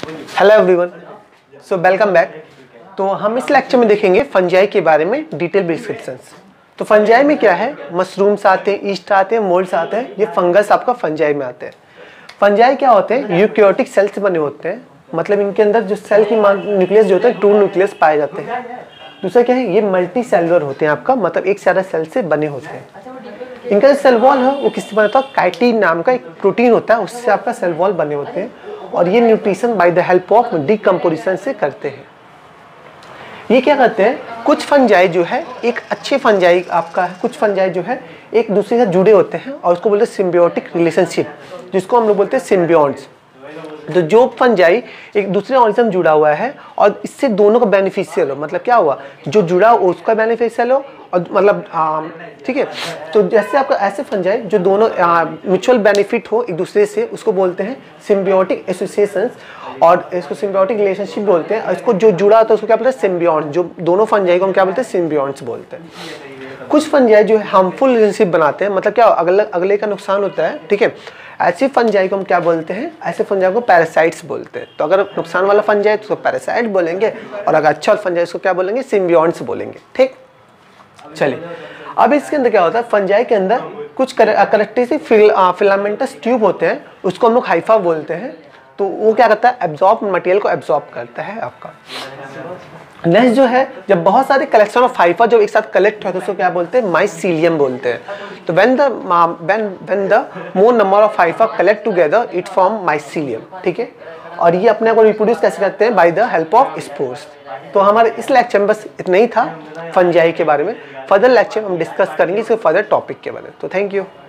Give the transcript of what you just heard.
Hello everyone, so welcome back. तो हम इस लेक्चर में देखेंगे फंजाई के बारे में डिटेल डिस्क्रिप्शंस। तो फंजाई में क्या है, मशरूम्स आते हैं, ईस्ट आते हैं, मोल्ड्स आते हैं, ये फंगस आपका फंजाई में आते हैं। फंजाई क्या होते हैं, यूकैरियोटिक सेल से बने होते हैं, मतलब इनके अंदर जो सेल की न्यूक्लियस जो होते हैं, 2 न्यूक्लियस पाए जाते हैं। दूसरा क्या है, ये मल्टी सेलुलर होते हैं आपका, मतलब एक से ज़्यादा सेल से बने होते हैं। इनका जो सेल वॉल है वो किससे बना होता है, काइटिन नाम का एक प्रोटीन होता है, उससे आपका सेल वॉल बने होते हैं। और ये nutrition by the help of decomposition से करते हैं। ये क्या करते हैं, कुछ फंजाई जो है एक अच्छे फंजाई आपका है, कुछ फंजाई जो है एक दूसरे से जुड़े होते हैं और उसको बोलते हैं सिम्बियोटिक रिलेशनशिप, जिसको हम लोग बोलते हैं सिम्बियोन्ट्स। तो जो फंजाई एक दूसरे ऑर्गेनिज्म जुड़ा हुआ है और इससे दोनों का बेनिफिशियल हो, मतलब क्या हुआ, जो जुड़ा हो उसका बेनिफिशियल हो और मतलब ठीक है। तो जैसे आपका ऐसे फंजाई जो दोनों म्यूचुअल बेनिफिट हो एक दूसरे से, उसको बोलते हैं सिम्बियोटिक एसोसिएशंस और इसको सिम्बियोटिक रिलेशनशिप बोलते हैं। और इसको जो जुड़ा होता है उसको क्या बोलते हैं, सिम्बियोन्ट। जो दोनों फंजाई को हम क्या बोलते हैं, सिम्बियोन्ट्स बोलते हैं। कुछ फंजाई जो है हार्मफुल रिलेशनशिप बनाते हैं, मतलब क्या अगले का नुकसान होता है, ठीक है। ऐसी फंजाई को हम क्या बोलते हैं, ऐसे फंजाई को पैरासाइट्स बोलते हैं। तो अगर नुकसान वाला फंजाई तो उसको पैरासाइट बोलेंगे, और अगर अच्छा फंजाई उसको क्या बोलेंगे, सिम्बियोन्ट्स बोलेंगे। ठीक, चलिए अब इसके अंदर क्या होता है, फंजाई के अंदर कुछ करेक्टरिस्टिक फिलामेंटस ट्यूब होते हैं, उसको हम लोग हाइफा बोलते हैं। तो वो क्या करता है, एब्जॉर्ब मटेरियल को एब्जॉर्ब करता है आपका। नेक्स्ट जो है, जब बहुत सारे कलेक्शन ऑफ हाइफा जब एक साथ कलेक्ट होते हैं तो उसको क्या बोलते हैं, माइसीलियम बोलते हैं। तो when the more number of hypha collect together it form mycelium, ठीक है। और ये अपने को रिप्रोड्यूस कैसे करते हैं, by the help of spores. तो हमारे इस लेक्चर में बस इतना ही था फंजाई के बारे में। फर्दर लेक्चर हम डिस्कस करेंगे इसके फर्दर टॉपिक के बारे में। तो थैंक यू।